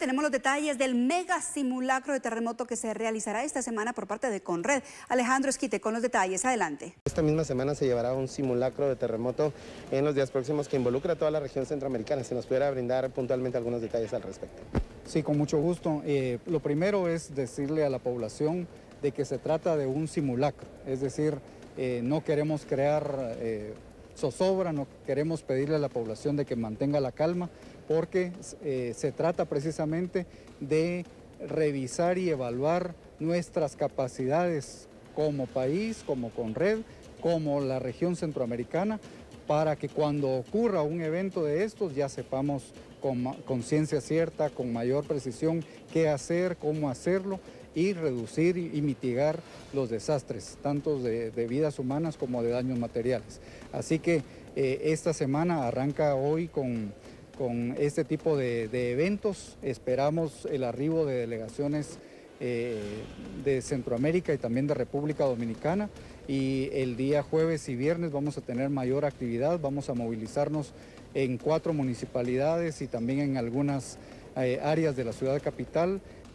Tenemos los detalles del mega simulacro de terremoto que se realizará esta semana por parte de Conred. Alejandro Esquite con los detalles. Adelante. Esta misma semana se llevará un simulacro de terremoto en los días próximos que involucra a toda la región centroamericana. Si nos pudiera brindar puntualmente algunos detalles al respecto. Sí, con mucho gusto. Lo primero es decirle a la población de que se trata de un simulacro, es decir, no queremos crear zozobra, no queremos pedirle a la población de que mantenga la calma, porque se trata precisamente de revisar y evaluar nuestras capacidades como país, como Conred, como la región centroamericana, para que cuando ocurra un evento de estos ya sepamos con ciencia cierta, con mayor precisión, qué hacer, cómo hacerlo y reducir y mitigar los desastres, tanto de vidas humanas como de daños materiales. Así que esta semana arranca hoy con este tipo de eventos. Esperamos el arribo de delegaciones de Centroamérica y también de República Dominicana, y el día jueves y viernes vamos a tener mayor actividad. Vamos a movilizarnos en 4 municipalidades y también en algunas áreas de la ciudad capital